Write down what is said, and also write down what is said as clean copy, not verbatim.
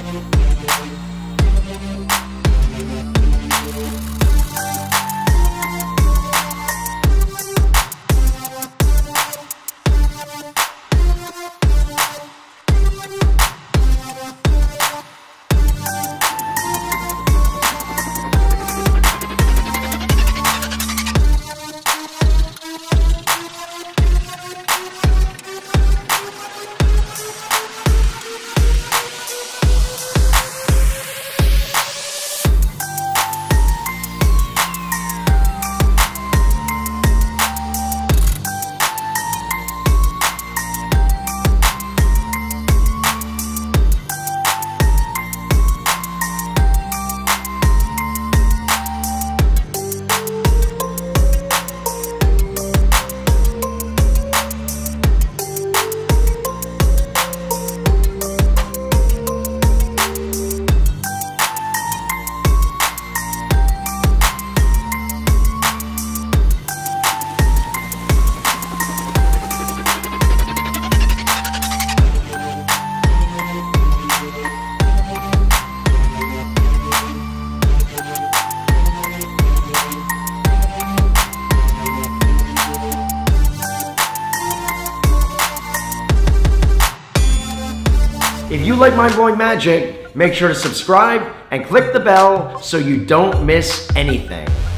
If you like Mind Blowing Magic, make sure to subscribe and click the bell so you don't miss anything.